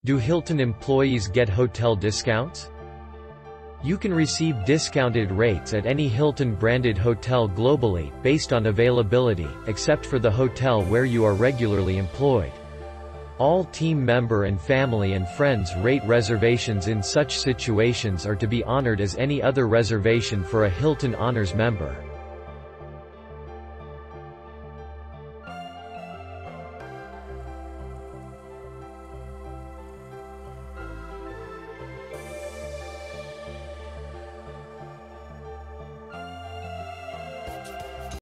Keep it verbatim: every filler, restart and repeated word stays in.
Do Hilton employees get hotel discounts? You can receive discounted rates at any Hilton-branded hotel globally, based on availability, except for the hotel where you are regularly employed. All team member and family and friends rate reservations in such situations are to be honored as any other reservation for a Hilton Honors member.